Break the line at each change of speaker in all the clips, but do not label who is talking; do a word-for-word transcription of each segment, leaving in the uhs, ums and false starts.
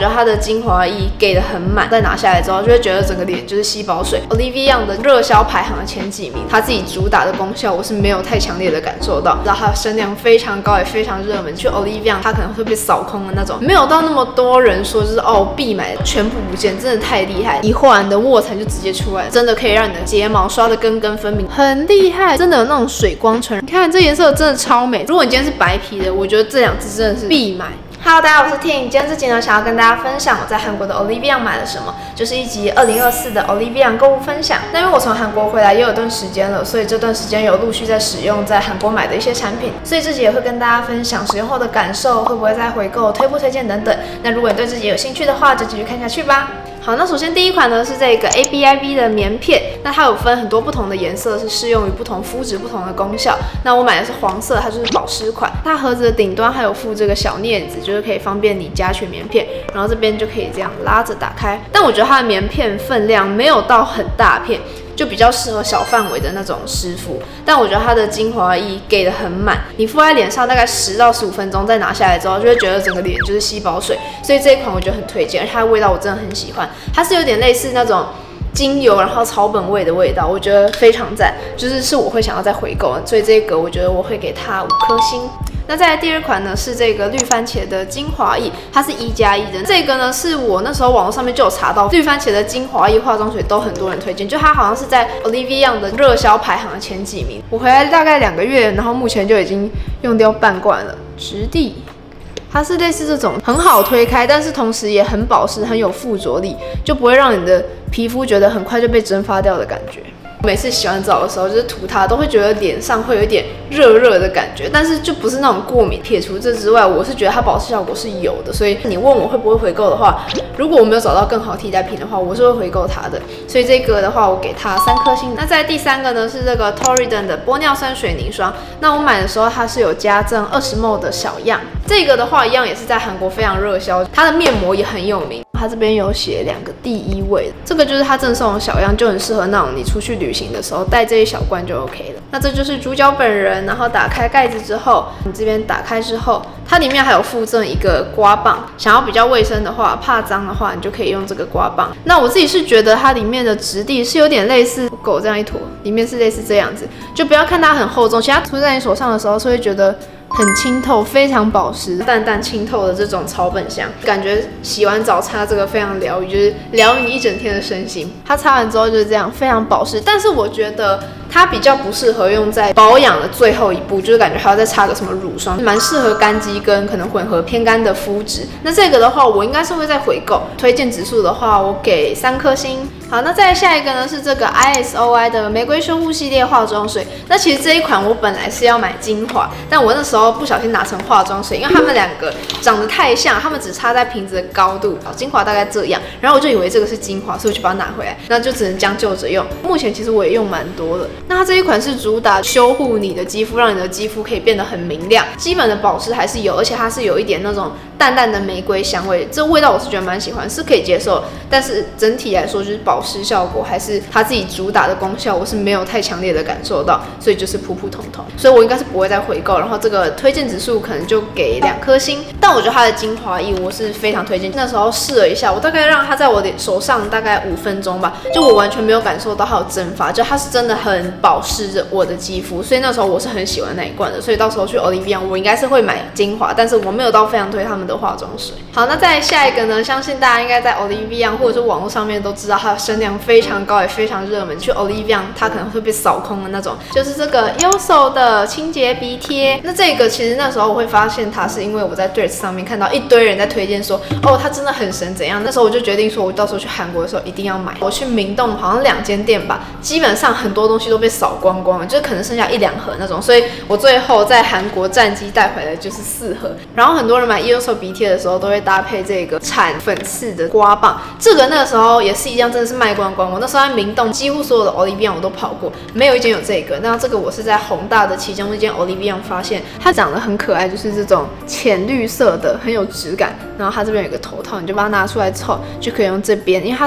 得它的精华液给的很满，再拿下来之后就会觉得整个脸就是吸饱水。Olivia Young 的热销排行的前几名，它自己主打的功效我是没有太强烈的感受到，然后它的声量非常高，也非常热门。去 Olivia Young 它可能会被扫空的那种，没有到那么多人说就是哦必买全部不见，真的太厉害！一画你的卧蚕就直接出来了，真的可以让你的睫毛刷的根根分明，很厉害，真的有那种水光纯。你看这颜色真的超美。如果你今天是白皮的，我觉得这两支真的是必买。Hello， 大家好，我是 Ting。今天这集呢，想要跟大家分享我在韩国的 Olivia Young 买了什么，就是一集二零二四的 Olivia Young 购物分享。那因为我从韩国回来也有段时间了，所以这段时间有陆续在使用在韩国买的一些产品，所以这集也会跟大家分享使用后的感受，会不会再回购、推不推荐等等。那如果你对这集有兴趣的话，就继续看下去吧。好，那首先第一款呢是这个 A B I B 的棉片，那它有分很多不同的颜色，是适用于不同肤质、不同的功效。那我买的是黄色，它就是保湿款。它盒子的顶端还有附这个小镊子，就是可以方便你夹取棉片，然后这边就可以这样拉着打开。但我觉得它的棉片分量没有到很大片，就比较适合小范围的那种湿敷，但我觉得它的精华液给的很满，你敷在脸上大概十到十五分钟，再拿下来之后，就会觉得整个脸就是吸饱水，所以这一款我觉得很推荐，而且它的味道我真的很喜欢，它是有点类似那种精油，然后草本味的味道，我觉得非常赞，就是是我会想要再回购的，所以这个我觉得我会给它五颗星。那再来第二款呢是这个绿番茄的精华液，它是一加一的。这个呢是我那时候网络上面就有查到，绿番茄的精华液化妆水都很多人推荐，就它好像是在 Olivia Young 的热销排行的前几名。我回来大概两个月，然后目前就已经用掉半罐了。质地，它是类似这种很好推开，但是同时也很保湿，很有附着力，就不会让你的皮肤觉得很快就被蒸发掉的感觉。每次洗完澡的时候，就是涂它，都会觉得脸上会有一点热热的感觉，但是就不是那种过敏。撇除这之外，我是觉得它保湿效果是有的，所以你问我会不会回购的话，如果我没有找到更好替代品的话，我是会回购它的。所以这个的话，我给它三颗星。那在第三个呢是这个 Torridon 的玻尿酸水凝霜。那我买的时候它是有加赠二十 ml 的小样，这个的话一样也是在韩国非常热销，它的面膜也很有名。它这边有写两个第一位，这个就是它赠送的小样，就很适合那种你出去旅行的时候带这一小罐就 OK 了。那这就是主角本人，然后打开盖子之后，你这边打开之后，它里面还有附赠一个刮棒，想要比较卫生的话，怕脏的话，你就可以用这个刮棒。那我自己是觉得它里面的质地是有点类似狗这样一坨，里面是类似这样子，就不要看它很厚重，其实它涂在你手上的时候是会觉得很清透，非常保湿，淡淡清透的这种草本香，感觉洗完澡擦这个非常疗愈，就是疗愈你一整天的身心。它擦完之后就是这样，非常保湿，但是我觉得它比较不适合用在保养的最后一步，就是感觉还要再擦个什么乳霜，蛮适合干肌跟可能混合偏干的肤质。那这个的话，我应该是会再回购。推荐指数的话，我给三颗星。好，那再来下一个呢是这个 I S O I 的玫瑰修护系列化妆水。那其实这一款我本来是要买精华，但我那时候不小心拿成化妆水，因为它们两个长得太像，它们只差在瓶子的高度，精华大概这样，然后我就以为这个是精华，所以我就把它拿回来，那就只能将就着用。目前其实我也用蛮多的。那它这一款是主打修护你的肌肤，让你的肌肤可以变得很明亮，基本的保湿还是有，而且它是有一点那种淡淡的玫瑰香味，这味道我是觉得蛮喜欢，是可以接受。但是整体来说，就是保湿效果还是它自己主打的功效，我是没有太强烈的感受到，所以就是普普通通。所以我应该是不会再回购。然后这个推荐指数可能就给两颗星，但我觉得它的精华液我是非常推荐。那时候试了一下，我大概让它在我的手上大概五分钟吧，就我完全没有感受到它有蒸发，就它是真的很保湿着我的肌肤，所以那时候我是很喜欢那一罐的。所以到时候去 Olivia Young 我应该是会买精华，但是我没有到非常推他们的化妆水。好，那再来下一个呢，相信大家应该在 Olivia Young 或者是网络上面都知道它的声量非常高，也非常热门。去 Olivia Young 它可能会被扫空的那种，就是这个 Yuso 的清洁鼻贴。那这个其实那时候我会发现它是因为我在 Threads 上面看到一堆人在推荐说，哦，它真的很神怎样。那时候我就决定说，我到时候去韩国的时候一定要买。我去明洞好像两间店吧，基本上很多东西都被扫光光了，就是可能剩下一两盒那种。所以我最后在韩国战绩带回来就是四盒。然后很多人买 Yuso 鼻贴的时候都会搭配这个产粉刺的刮棒，这个那个时候也是一样，真的是卖光光。我那时候在明洞几乎所有的 Olivia Young 我都跑过，没有一间有这个。那这个我是在弘大的其中一间 Olivia Young 发现，它长得很可爱，就是这种浅绿色的，很有质感。然后它这边有一个头套，你就把它拿出来之后就可以用这边，因为它是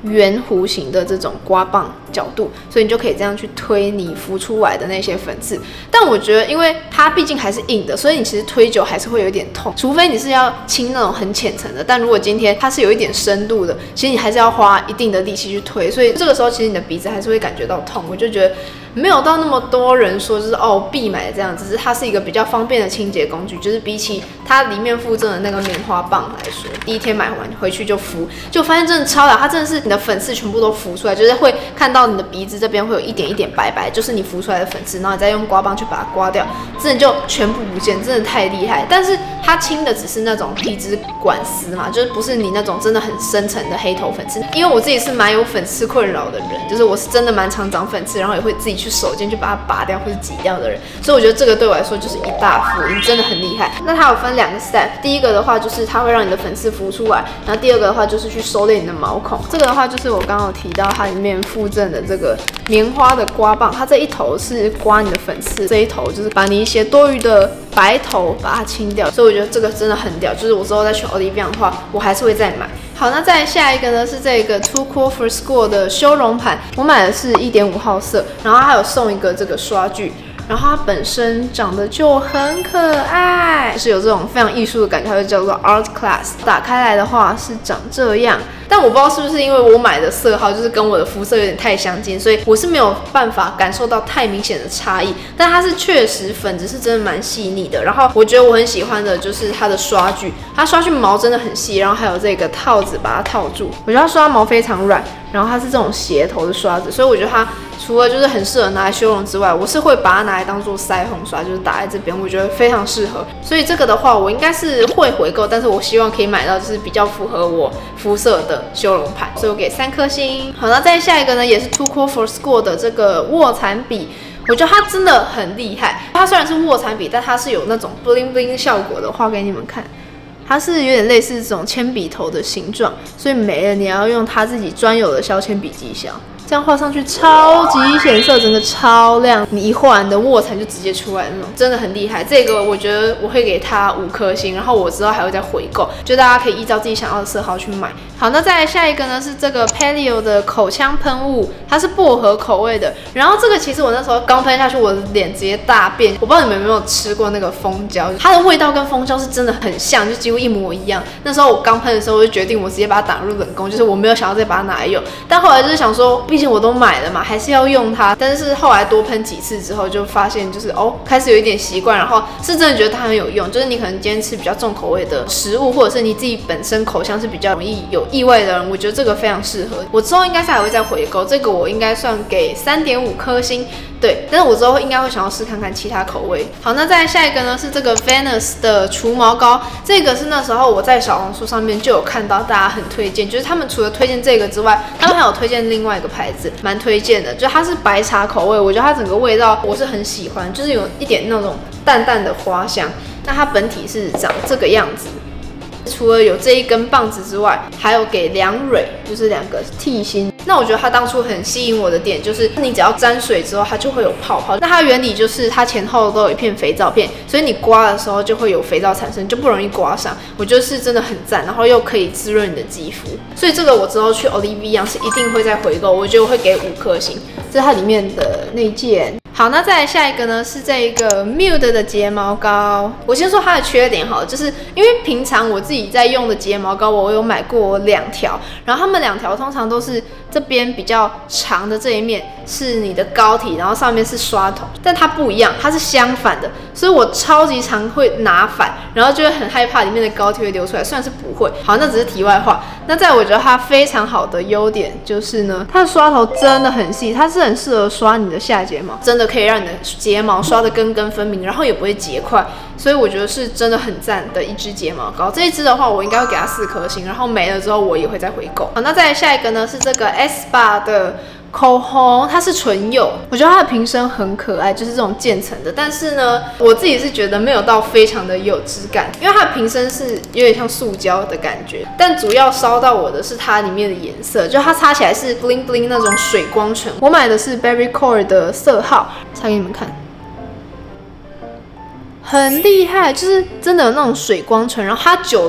圆弧形的这种刮棒角度，所以你就可以这样去推你浮出来的那些粉刺。但我觉得，因为它毕竟还是硬的，所以你其实推久还是会有点痛，除非你是要清那种很浅层的。但如果今天它是有一点深度的，其实你还是要花一定的力气去推，所以这个时候其实你的鼻子还是会感觉到痛。我就觉得没有到那么多人说就是哦必买这样，只是它是一个比较方便的清洁工具，就是比起它里面附赠的那个棉花棒来说，第一天买完回去就敷，就发现真的超屌，它真的是你的粉刺全部都浮出来，就是会看到你的鼻子这边会有一点一点白白，就是你浮出来的粉刺，然后你再用刮棒去把它刮掉，真的就全部不见，真的太厉害。但是它清的只是那种皮脂管丝嘛，就是不是你那种真的很深层的黑头粉刺。因为我自己是蛮有粉刺困扰的人，就是我是真的蛮常长粉刺，然后也会自己去手进去把它拔掉或者挤掉的人，所以我觉得这个对我来说就是一大福音，真的很厉害。那它有分两个 step， 第一个的话就是它会让你的粉刺浮出来，然后第二个的话就是去收敛你的毛孔。这个的话就是我刚刚有提到它里面附赠的这个棉花的刮棒，它这一头是刮你的粉刺，这一头就是把你一些多余的白头把它清掉，所以我觉得这个真的很屌，就是我之后再去 Olivia 的话，我还是会再买。好，那再下一个呢是这个 Too Cool for School 的修容盘，我买的是 一点五 号色，然后它有送一个这个刷具。然后它本身长得就很可爱，就是有这种非常艺术的感觉，它就叫做 Art Class。打开来的话是长这样，但我不知道是不是因为我买的色号就是跟我的肤色有点太相近，所以我是没有办法感受到太明显的差异。但它是确实粉质是真的蛮细腻的。然后我觉得我很喜欢的就是它的刷具，它刷具毛真的很细，然后还有这个套子把它套住。我觉得它刷毛非常软，然后它是这种斜头的刷子，所以我觉得它除了就是很适合拿来修容之外，我是会把它拿来当做腮红刷，就是打在这边，我觉得非常适合。所以这个的话，我应该是会回购，但是我希望可以买到就是比较符合我肤色的修容盘，所以我给三颗星。好，那再下一个呢，也是 Too Cool for School 的这个卧蚕笔。我觉得它真的很厉害，它虽然是卧蚕笔，但它是有那种 bling bling 效果的，画给你们看。它是有点类似这种铅笔头的形状，所以没了你要用它自己专有的削铅笔技巧，这样画上去超级显色，整个超亮。你一画完的卧蚕就直接出来那种，真的很厉害。这个我觉得我会给它五颗星，然后我之后还会再回购，就大家可以依照自己想要的色号去买。好，那再来下一个呢是这个 Paleo 的口腔喷雾，它是薄荷口味的。然后这个其实我那时候刚喷下去，我的脸直接大变。我不知道你们有没有吃过那个蜂胶，它的味道跟蜂胶是真的很像，就几乎一模一样。那时候我刚喷的时候，我就决定我直接把它打入冷宫，就是我没有想要再把它拿来用。但后来就是想说，毕竟我都买了嘛，还是要用它。但是后来多喷几次之后，就发现就是哦，开始有一点习惯，然后是真的觉得它很有用。就是你可能今天吃比较重口味的食物，或者是你自己本身口腔是比较容易有异味的人，我觉得这个非常适合。我之后应该是还会再回购，这个我应该算给三点五颗星。对，但是我之后应该会想要试看看其他口味。好，那再来下一个呢是这个 Venus 的除毛膏，这个是那时候我在小红书上面就有看到大家很推荐，就是他们除了推荐这个之外，他们还有推荐另外一个牌子，蛮推荐的，就它是白茶口味，我觉得它整个味道我是很喜欢，就是有一点那种淡淡的花香。那它本体是长这个样子。除了有这一根棒子之外，还有给两蕊，就是两个剃心。那我觉得它当初很吸引我的点，就是你只要沾水之后，它就会有泡泡。那它的原理就是它前后都有一片肥皂片，所以你刮的时候就会有肥皂产生，就不容易刮伤。我觉得是真的很赞，然后又可以滋润你的肌肤。所以这个我之后去 Olivia 是一定会再回购，我觉得我会给五颗星。这是它里面的内件。好，那再来下一个呢是这个 Mute 的睫毛膏。我先说它的缺点好了，就是因为平常我自己在用的睫毛膏，我有买过两条，然后它们两条通常都是这边比较长的这一面是你的膏体，然后上面是刷头，但它不一样，它是相反的，所以我超级常会拿反，然后就会很害怕里面的膏体会流出来，虽然是不会。好，那只是题外话。那在我觉得它非常好的优点就是呢，它的刷头真的很细，它是很适合刷你的下睫毛，真的可以让你的睫毛刷得根根分明，然后也不会结块，所以我觉得是真的很赞的一支睫毛膏。这一支的话，我应该会给它四颗星，然后没了之后我也会再回购。好，那再来下一个呢是这个 S P A 的口红，它是纯釉，我觉得它的瓶身很可爱，就是这种渐层的。但是呢，我自己是觉得没有到非常的有质感，因为它的瓶身是有点像塑胶的感觉。但主要烧到我的是它里面的颜色，就它擦起来是 bling bling 那种水光唇。我买的是 Berry Core 的色号，擦给你们看。很厉害，就是真的有那种水光唇，然后它久了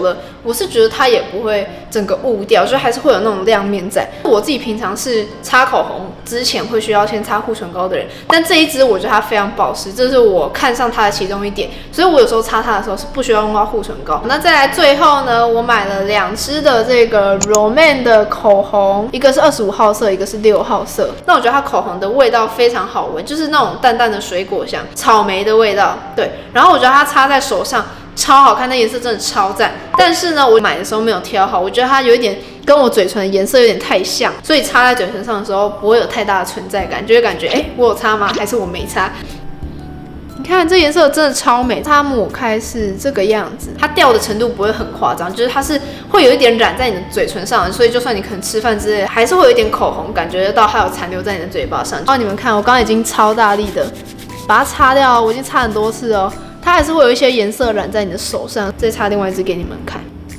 我是觉得它也不会整个雾掉，就还是会有那种亮面在。我自己平常是擦口红之前会需要先擦护唇膏的人，但这一支我觉得它非常保湿，这是我看上它的其中一点，所以我有时候擦它的时候是不需要用到护唇膏。那再来最后呢，我买了两支的这个 Roman 的口红，一个是二十五号色，一个是六号色。那我觉得它口红的味道非常好闻，就是那种淡淡的水果香，草莓的味道。对，然后我觉得它擦在手上超好看，那颜色真的超赞。但是呢，我买的时候没有挑好，我觉得它有一点跟我嘴唇的颜色有点太像，所以擦在嘴唇上的时候不会有太大的存在感，就会感觉哎、欸，我有擦吗？还是我没擦？你看这颜色真的超美，它抹开是这个样子，它掉的程度不会很夸张，就是它是会有一点染在你的嘴唇上的，所以就算你可能吃饭之类的，还是会有一点口红感觉得到，还有残留在你的嘴巴上。哦，你们看，我刚刚已经超大力的把它擦掉，我已经擦很多次哦，它还是会有一些颜色染在你的手上。再擦另外一支给你们看，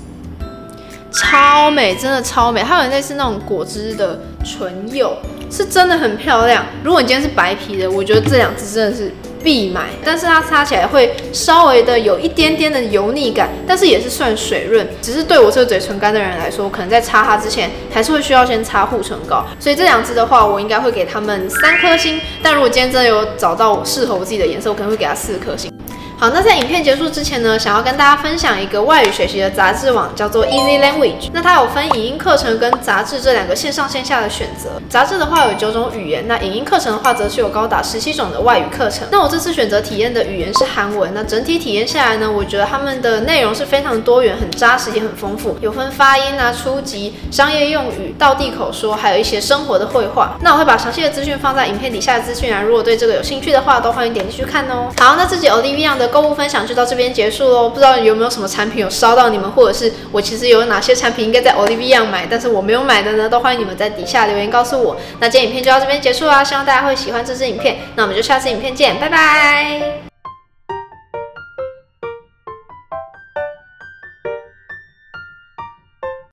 超美，真的超美，还有类似那种果汁的唇釉，是真的很漂亮。如果你今天是白皮的，我觉得这两支真的是必买，但是它擦起来会稍微的有一点点的油腻感，但是也是算水润。只是对我这个嘴唇干的人来说，可能在擦它之前还是会需要先擦护唇膏。所以这两支的话，我应该会给他们三颗星。但如果今天真的有找到适合我自己的颜色，我可能会给它四颗星。好，那在影片结束之前呢，想要跟大家分享一个外语学习的杂志网，叫做 Easy Language。那它有分影音课程跟杂志这两个线上线下的选择。杂志的话有九种语言，那影音课程的话则是有高达十七种的外语课程。那我这次选择体验的语言是韩文。那整体体验下来呢，我觉得他们的内容是非常多元、很扎实也很丰富，有分发音啊、初级、商业用语、道地口说，还有一些生活的绘画。那我会把详细的资讯放在影片底下的资讯栏，如果对这个有兴趣的话，都欢迎点进去看哦。好，那这集 Olivia 的购物分享就到这边结束喽。不知道有没有什么产品有烧到你们，或者是我其实有哪些产品应该在 Olivia 买，但是我没有买的呢？都欢迎你们在底下留言告诉我。那今天影片就到这边结束啦，希望大家会喜欢这支影片。那我们就下次影片见，拜拜。